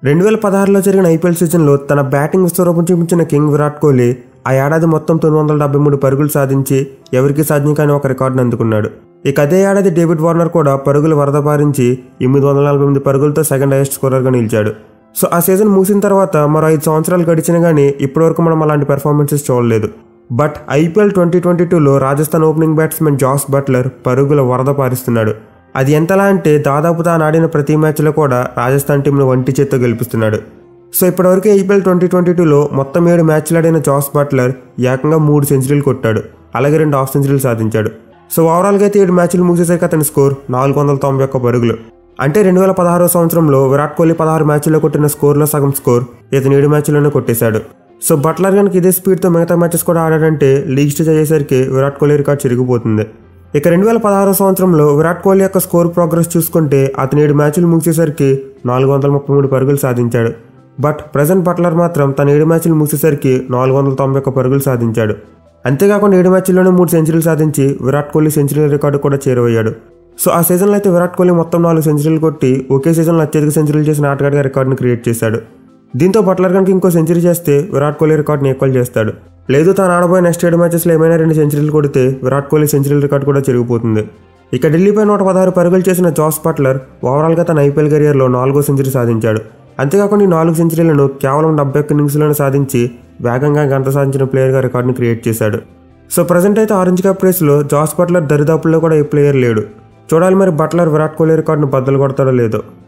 2016లో జరిగిన ఐపీఎల్ సీజన్లో తన బ్యాటింగ్ విశ్వరూపం చూపించిన కింగ్ విరాట్ కోహ్లీ ఆ ఏడాది మొత్తం 973 పరుగులు సాధించి ఎవరికీ సాధ్యం కాని ఒక రికార్డును అందుకున్నాడు. ఇక అదే ఏడాది డేవిడ్ వార్నర్ కూడా పరుగులు వరద పారించి 848 పరుగులతో సెకండ్ హైయెస్ట్ స్కోరర్గా నిలిచాడు. సో ఆ సీజన్ ముగిసిన తర్వాత మరో 5 సంవత్సరాలు గడిచినా కానీ ఇప్పటివరకు మనం అలాంటి పెర్ఫార్మెన్సెస్ చూడలేదు. బట్ ఐపీఎల్ 2022లో Rajasthan opening batsman Jos Buttler పరుగుల వరద పారిస్తున్నాడు. అది ఎంతలా అంటే దాదాపు తాను ఆడిన ప్రతి మ్యాచ్లో కూడా రాజస్థాన్ టీంను వంటి చేత్తో గెలిపిస్తున్నాడు. సో ఇప్పటివరకు ఐపీఎల్ 2022లో మొత్తం 7 మ్యాచ్లు ఆడిన జాస్ బట్లర్ ఏకంగా 3 సెంచరీలు కొట్టాడు, అలాగే 2 హాఫ్ సెంచరీలు సాధించాడు. సో ఓవరాల్గా అయితే 7 మ్యాచ్లు ముగిసేసరికి అతని స్కోర్ 491 పరుగులు. అంటే 2016 సంవత్సరంలో విరాట్ కోహ్లీ 16 మ్యాచ్ల్లో కొట్టిన స్కోర్లో సగం స్కోర్ ఇతను 7 మ్యాచ్ల్లోనే కొట్టేశాడు. సో బట్లర్ కనుక ఇదే స్పీడ్తో మిగతా మ్యాచెస్ కూడా ఆడాడంటే లీగ్ స్టేజ్ అయ్యేసరికి విరాట్ కోహ్లీ రికార్డ్ చిరిగిపోతుంది. ఇక 2016 సంవత్సరంలో విరాట్ కోహ్లీ యొక్క స్కోర్ ప్రోగ్రెస్ చూసుకుంటే అతను 7 మ్యాచ్లు ముగిసేసరికి 433 పరుగులు సాధించాడు. బట్ ప్రజెంట్ బట్లర్ మాత్రం తన 7 మ్యాచ్లు ముగిసేసరికి 491 పరుగులు సాధించాడు. అంతేకాకుండా 7 మ్యాచ్ల్లోనే 3 సెంచరీలు సాధించి విరాట్ కోహ్లీ సెంచరీల రికార్డు కూడా చేరువయ్యాడు. సో ఆ సీజన్లో అయితే విరాట్ కోహ్లీ మొత్తం 4 సెంచరీలు కొట్టి ఒకే సీజన్లో అత్యధిక సెంచరీలు చేసిన ఆటగాడిగా రికార్డును క్రియేట్ చేశాడు. దీంతో బట్లర్ కనుక ఇంకో సెంచరీ చేస్తే విరాట్ కోహ్లీ రికార్డుని ఈక్వల్ చేస్తాడు. లేదు తాను ఆడబోయే నెక్స్ట్ 7 మ్యాచెస్లో ఏమైనా 2 సెంచరీలు కొడితే విరాట్ కోహ్లీ సెంచరీల రికార్డు కూడా చెరిగిపోతుంది. ఇక ఢిల్లీపై 116 పరుగులు చేసిన జాస్ బట్లర్ ఓవరాల్గా తన ఐపీఎల్ కెరియర్లో 4వ సెంచరీ సాధించాడు. అంతేకాకుండా ఈ 4 సెంచరీలను కేవలం 71 ఇన్నింగ్స్లోనే సాధించి వేగంగా గంట సాధించిన ప్లేయర్గా రికార్డుని క్రియేట్ చేశాడు. సో ప్రజెంట్ అయితే ఆరెంజ్ క్యాప్ రేస్లో జాస్ బట్లర్ దరిదాపుల్లో కూడా ఏ ప్లేయర్ లేడు. చూడాలి మరి బట్లర్ విరాట్ కోహ్లీ రికార్డును బద్దలు కొడతాడో లేదో.